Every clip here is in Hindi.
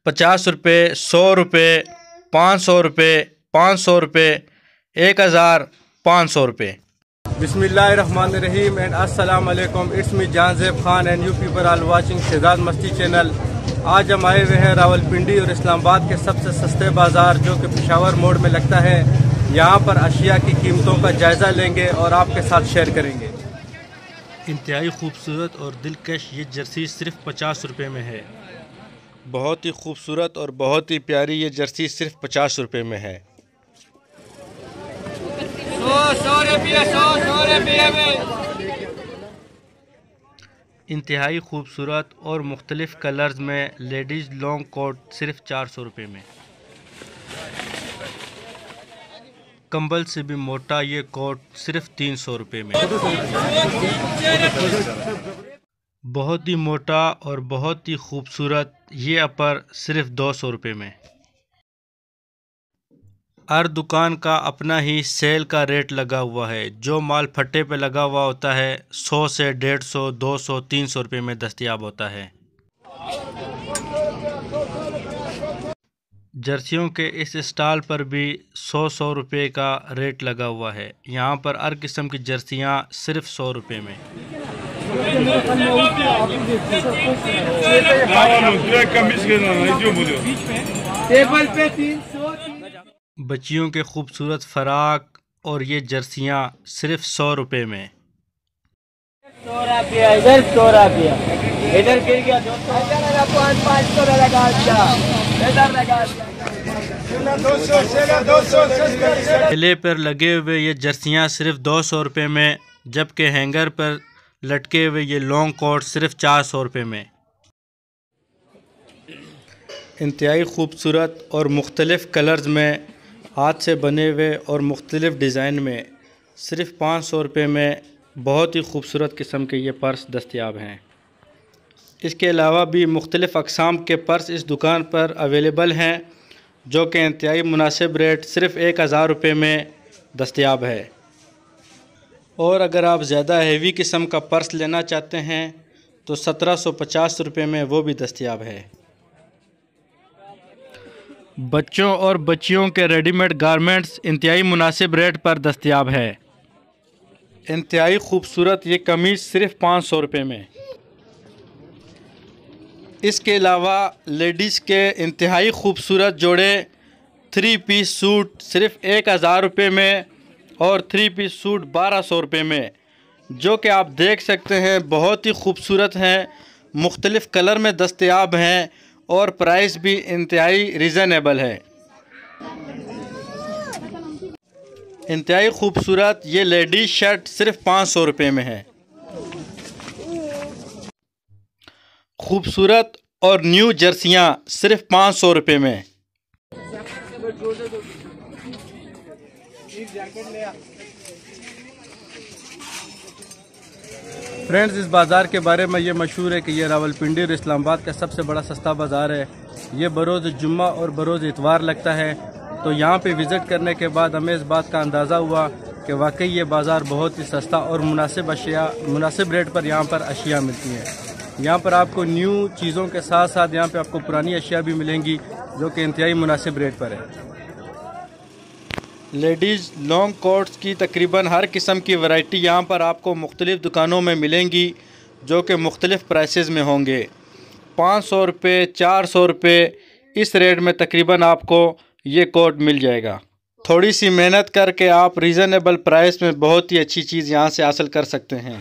50 रुपये, 100 रुपये, 500 रुपये, 500 रुपये, 1500 रुपये। बिस्मिल्लाहिर्रहमानिर्रहीम एंड अस्सलाम वालेकुम। It's me Jahanzeb Khan and you people are watching Shahzad Masti channel. आज हम आए हुए हैं रावलपिंडी और इस्लामाबाद के सबसे सस्ते बाज़ार जो कि पेशावर मोड़ में लगता है। यहाँ पर अशिया की कीमतों का जायज़ा लेंगे और आपके साथ शेयर करेंगे। इंतहाई खूबसूरत और दिलकश ये जर्सी सिर्फ 50 रुपये में है। बहुत ही खूबसूरत और बहुत ही प्यारी ये जर्सी सिर्फ 50 रुपये में है। 100 रुपये में। इंतहाई खूबसूरत और मुख्तलिफ कलर्स में लेडीज़ लॉन्ग कोट सिर्फ 400 रुपये में। कंबल से भी मोटा ये कोट सिर्फ 300 रुपये में। बहुत ही मोटा और बहुत ही खूबसूरत ये अपर सिर्फ 200 रुपये में। हर दुकान का अपना ही सेल का रेट लगा हुआ है। जो माल फट्टे पे लगा हुआ होता है 100 से 150, 200, 300 रुपये में दस्तयाब होता है। जर्सियों के इस स्टॉल पर भी 100 रुपये का रेट लगा हुआ है। यहाँ पर हर किस्म की जर्सियाँ सिर्फ 100 रुपये में। बच्चियों के खूबसूरत फराक और ये जर्सियाँ सिर्फ 100 रुपये में। इधर 100 रुपया, इधर गिर गया 500 लगा दिया, इधर लगा दिया। ठेले पर लगे हुए ये जर्सियाँ सिर्फ 200 रुपये में, जबकि हैंगर पर लटके हुए ये लॉन्ग कोट सिर्फ 400 रुपये में। इंतहाई खूबसूरत और मुख्तलिफ कलर्स में हाथ से बने हुए और मुख्तलिफ डिज़ाइन में सिर्फ 500 रुपये में बहुत ही खूबसूरत किस्म के ये पर्स दस्तयाब हैं। इसके अलावा भी मुख्तलिफ़ अक़साम के पर्स इस दुकान पर अवेलेबल हैं जो कि इंतहाई मुनासिब रेट सिर्फ 1000 रुपये में दस्तयाब है। और अगर आप ज़्यादा हेवी किस्म का पर्स लेना चाहते हैं तो 1750 रुपये में वो भी दस्तयाब है। बच्चों और बच्चियों के रेडीमेड गारमेंट्स इंतहाई मुनासिब रेट पर दस्तयाब है। इंतहाई खूबसूरत ये कमीज़ सिर्फ 500 रुपये में। इसके अलावा लेडीज़ के इंतहाई खूबसूरत जोड़े 3 पीस सूट सिर्फ 1000 रुपये में और 3 पीस सूट 1200 रुपये में, जो कि आप देख सकते हैं बहुत ही खूबसूरत हैं, मुख्तलिफ़ कलर में दस्तयाब हैं और प्राइस भी इंतहाई रीज़नेबल है। इंतहाई खूबसूरत ये लेडीज़ शर्ट सिर्फ 500 रुपये में है। खूबसूरत और न्यू जर्सियाँ सिर्फ 500 रुपये में। फ्रेंड्स, इस बाज़ार के बारे में ये मशहूर है कि ये रावलपिंडी और इस्लामाबाद का सबसे बड़ा सस्ता बाज़ार है। ये बरोज़ जुम्मा और बरोज़ इतवार लगता है। तो यहाँ पे विज़िट करने के बाद हमें इस बात का अंदाज़ा हुआ कि वाकई ये बाज़ार बहुत ही सस्ता और मुनासिब रेट पर यहाँ पर अशिया मिलती हैं। यहाँ पर आपको न्यू चीज़ों के साथ साथ यहाँ पे आपको पुरानी अशिया भी मिलेंगी जो कि इंतहाई मुनासिब रेट पर है। लेडीज़ लॉन्ग कोट्स की तकरीबन हर किस्म की वैरायटी यहाँ पर आपको मुख्तलिफ़ दुकानों में मिलेंगी जो कि मुख्तलिफ़ प्राइसेस में होंगे। 500 रुपये, 400 रुपये इस रेट में तकरीबन आपको ये कोट मिल जाएगा। थोड़ी सी मेहनत करके आप रीज़नेबल प्राइस में बहुत ही अच्छी चीज़ यहाँ से हासिल कर सकते हैं।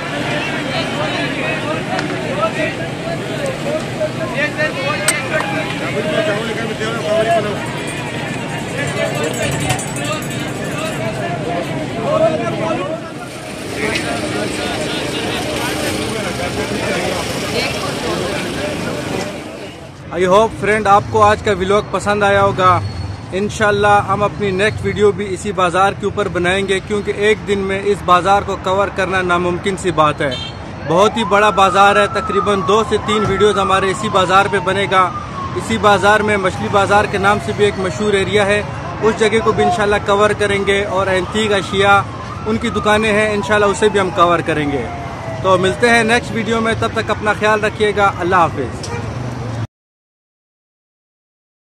आई होप फ्रेंड आपको आज का व्लॉग पसंद आया होगा। इंशाल्लाह हम अपनी नेक्स्ट वीडियो भी इसी बाज़ार के ऊपर बनाएंगे, क्योंकि एक दिन में इस बाज़ार को कवर करना नामुमकिन सी बात है। बहुत ही बड़ा बाज़ार है, तकरीबन 2 से 3 वीडियोज़ हमारे इसी बाज़ार पे बनेगा। इसी बाज़ार में मछली बाज़ार के नाम से भी एक मशहूर एरिया है, उस जगह को भी इंशाल्लाह कवर करेंगे। और एंटीक अशिया उनकी दुकानें हैं, इंशाल्लाह उसे भी हम कवर करेंगे। तो मिलते हैं नेक्स्ट वीडियो में, तब तक अपना ख्याल रखिएगा। अल्लाह हाफिज़।